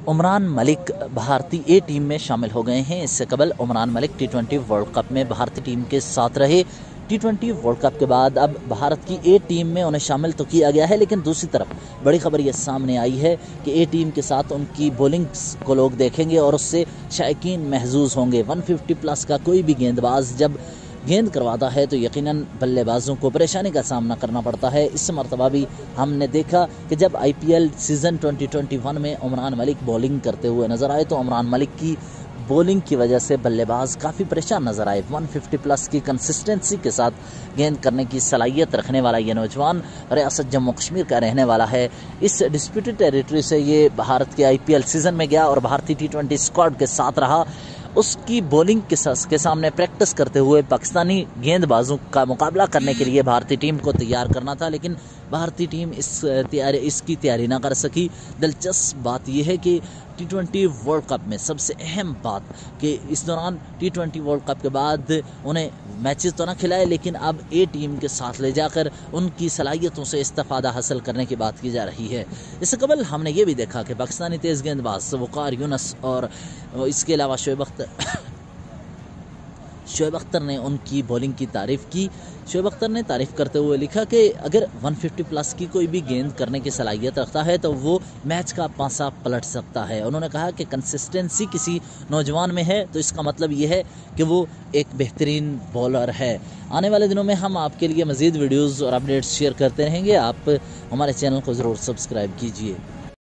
عمران ملک بھارتی a team میں شامل ہو گئے ہیں۔ اس سے قبل عمران ملک ٹی20 ورلڈ کپ میں بھارتی ٹیم کے ساتھ رہے۔ ٹی20 ورلڈ کپ کے بعد اب بھارت کی اے ٹیم میں انہیں شامل تو کیا گیا ہے، لیکن دوسری طرف بڑی خبر یہ سامنے آئی ہے کہ اے ٹیم کے ساتھ ان کی بولنگ کو لوگ دیکھیں گے اور اس سے شائقین محظوظ ہوں گے۔ 150 پلس کا کوئی بھی گیند باز جب گیند کرواتا ہے تو یقیناً بلے بازوں کو پریشانی کا سامنا کرنا پڑتا ہے۔ اس مرتبہ بھی ہم نے دیکھا کہ جب IPL سیزن 2021 میں عمران ملک بولنگ کرتے ہوئے نظر آئے تو عمران ملک کی بولنگ کی وجہ سے بلے باز کافی پریشان نظر آئے۔ 150 پلس کی کنسسٹنسی کے ساتھ گیند کرنے کی صلاحیت رکھنے والا یہ نوجوان ریاست جموں کشمیر کا رہنے والا ہے۔ اس ڈسپیوٹڈ ٹیریٹری سے یہ بھارت کے IPL سیزن میں گیا اور بھارتی ٹی20 اسکواڈ کے ساتھ رہا۔ اس کی بولنگ کے سامنے پریکٹس کرتے ہوئے پاکستانی گیند بازوں کا مقابلہ کرنے کے لیے بھارتی ٹیم کو تیار کرنا تھا، لیکن بھارتی ٹیم اس کی تیاری نہ کر سکی۔ دلچسپ بات یہ ہے کہ ٹی20 ورلڈ کپ میں سب سے اہم بات کہ اس دوران ٹی20 ورلڈ کپ کے بعد انہیں میچز تو نہ کھلائے، لیکن اب اے ٹیم کے ساتھ لے جا کر ان کی صلاحیتوں سے استفادہ حاصل کرنے کی بات کی جا رہی ہے۔ اس سے قبل ہم نے یہ بھی دیکھا کہ پاکستانی تیز گیند باز وقار یونس اور اس کے علاوہ شعیب اختر نے ان کی بولنگ کی تعریف کی۔ شعیب اختر نے تعریف کرتے ہوئے لکھا کہ اگر 150 پلس کی کوئی بھی گیند کرنے کی صلاحیت رکھتا ہے تو وہ میچ کا پانسا پلٹ سکتا ہے۔ انہوں نے کہا کہ کنسسٹنسی کسی نوجوان میں ہے تو اس کا مطلب یہ ہے کہ وہ ایک بہترین بولر ہے۔ آنے والے دنوں میں ہم آپ کے لیے مزید ویڈیوز اور اپڈیٹس شیئر کرتے رہیں گے۔ آپ ہمارے چینل کو ضرور سبسکرائب کیجیے۔